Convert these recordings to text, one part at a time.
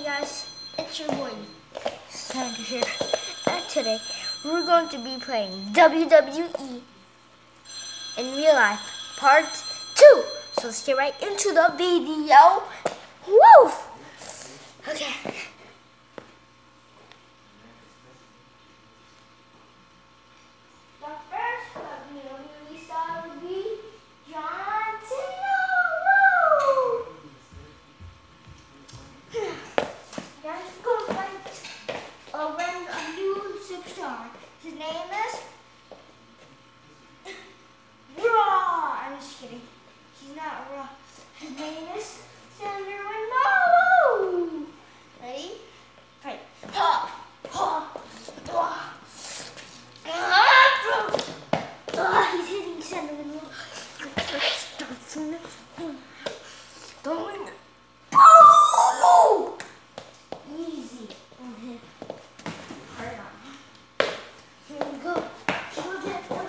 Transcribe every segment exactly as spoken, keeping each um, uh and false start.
Hey guys, it's your boy, Sandra here, and today we're going to be playing W W E in real life, part two. So let's get right into the video. Woo! Okay. The first W W E star would be John Cena. Woo! Guys, we're gonna fight a random a new superstar. His name is Raw. I'm just kidding. He's not Raw. His name is Sandra Ronaldo. Ready? Fight. Ha! Ha! Ha! Ah, he's hitting Sandra Ronaldo. Don't win. Oh! Easy on him. Hard on. Here we go. Look at the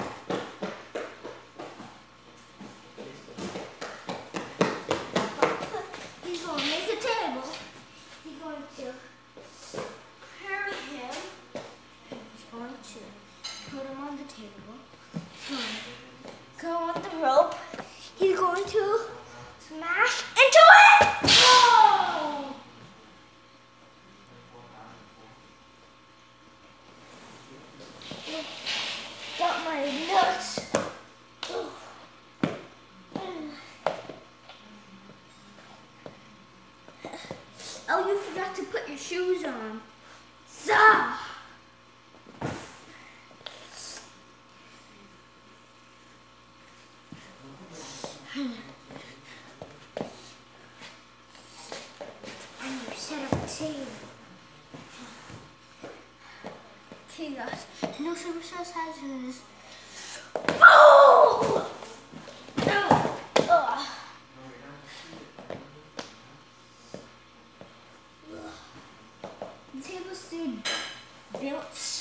He's going to make a table. He's going to carry him. He's going to put him on the table. Go on the rope. He's going to smash into it. Whoa! Got my nuts. Oh, you forgot to put your shoes on. So. And you set up a table. Okay, guys. No superstars has this. Oh! No! Ugh. The table's still built.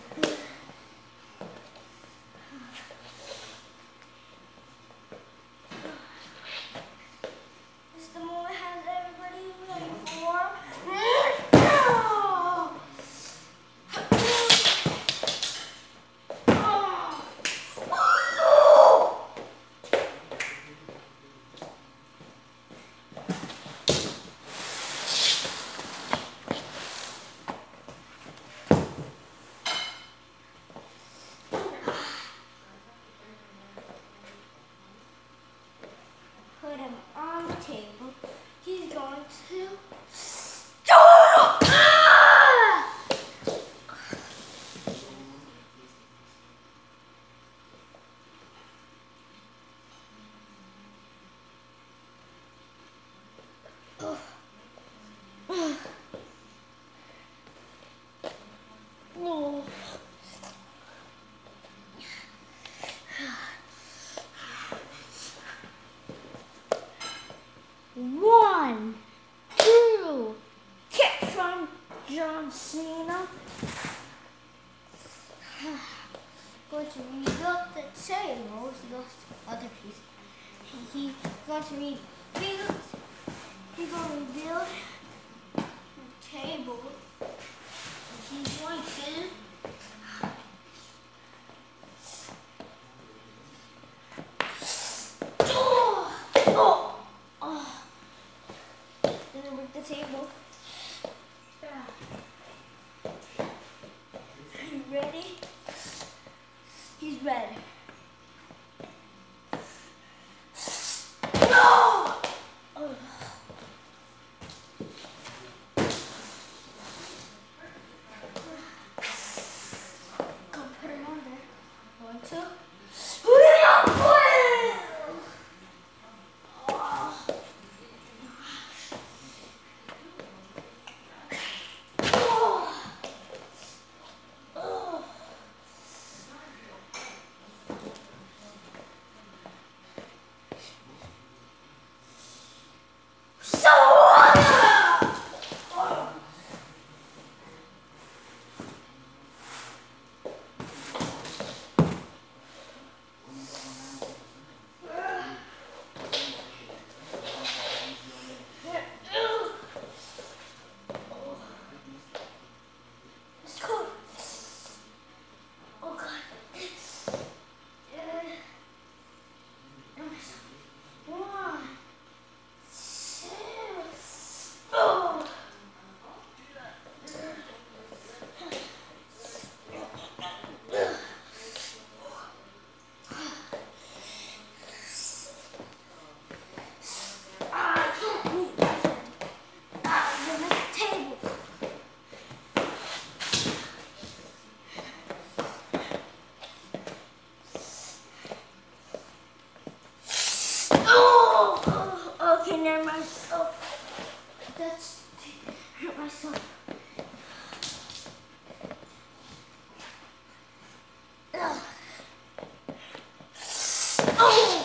This is the moment has everybody ready for. Put him on the table. He's going to. Ah! Oh. No. One, two, kick from John Cena. Going to rebuild the table, the other piece. He's going to rebuild. He's going to rebuild the table. He's going to. Oh! Oh! The table. Are you ready? He's ready. No! Oh. Go put him on there. One, two. near myself. That's hurt myself. Ugh. Oh!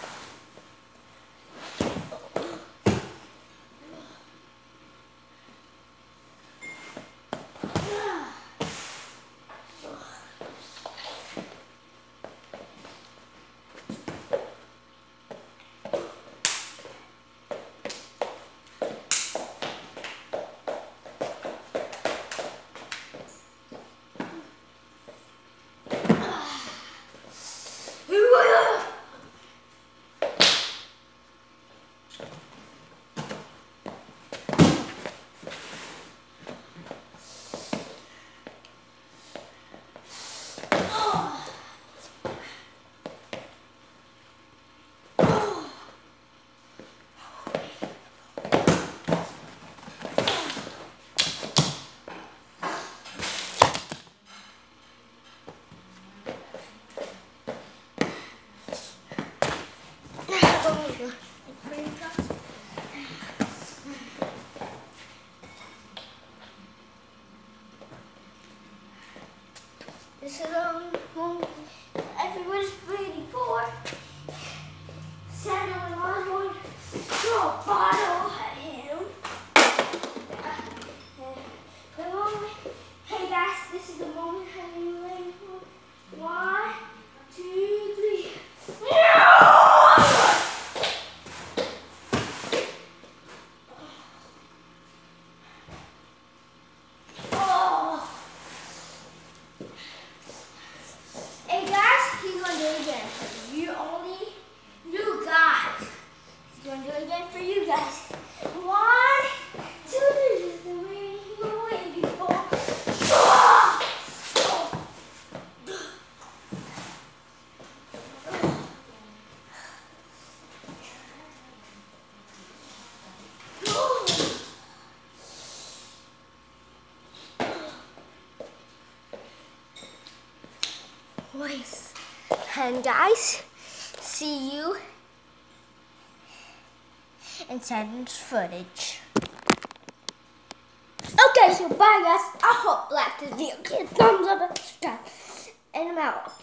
This is um one everybody's waiting for. Santa Claus would throw a bottle at him. Uh, the moment, hey guys, this is the moment I've been waiting for. One, two, three. You only, you guys. He's gonna do it again for you guys. One, two, three. This is the way you're waiting for. Voice. And guys, see you in Santa's footage. Okay, so bye guys. I hope you liked this video. Give a thumbs up and subscribe. And I'm out.